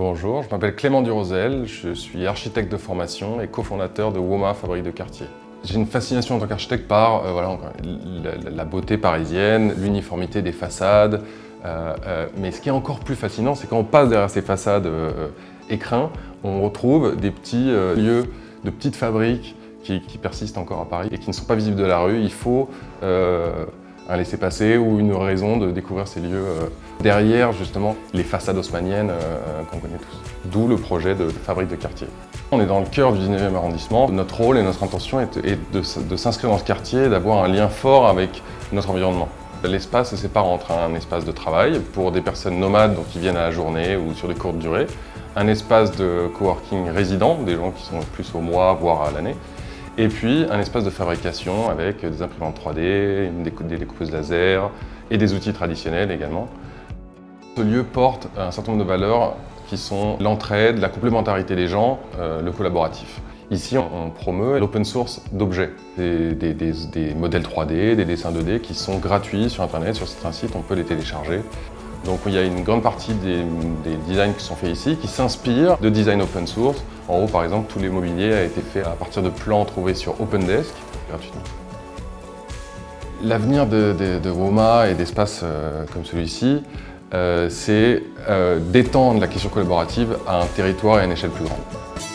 Bonjour, je m'appelle Clément Durosel, je suis architecte de formation et cofondateur de WOMA Fabrique de Quartier. J'ai une fascination en tant qu'architecte par la beauté parisienne, l'uniformité des façades, mais ce qui est encore plus fascinant, c'est quand on passe derrière ces façades écrins, on retrouve des petits lieux de petites fabriques qui persistent encore à Paris et qui ne sont pas visibles de la rue. Il faut un laissez-passer ou une raison de découvrir ces lieux derrière justement les façades haussmanniennes qu'on connaît tous. D'où le projet de fabrique de quartier. On est dans le cœur du 19e arrondissement. Notre rôle et notre intention est de s'inscrire dans ce quartier et d'avoir un lien fort avec notre environnement. L'espace se sépare entre un espace de travail pour des personnes nomades donc qui viennent à la journée ou sur des courtes durées, un espace de coworking résident, des gens qui sont plus au mois voire à l'année, et puis un espace de fabrication avec des imprimantes 3D, des découpeuses laser et des outils traditionnels également. Ce lieu porte un certain nombre de valeurs qui sont l'entraide, la complémentarité des gens, le collaboratif. Ici, on promeut l'open source d'objets, des modèles 3D, des dessins 2D qui sont gratuits sur Internet, sur certains sites, on peut les télécharger. Donc il y a une grande partie des designs qui sont faits ici qui s'inspirent de design open source. En haut, par exemple, tout l'immobilier a été fait à partir de plans trouvés sur OpenDesk, gratuitement. L'avenir de WOMA et d'espaces comme celui-ci, c'est d'étendre la question collaborative à un territoire et à une échelle plus grande.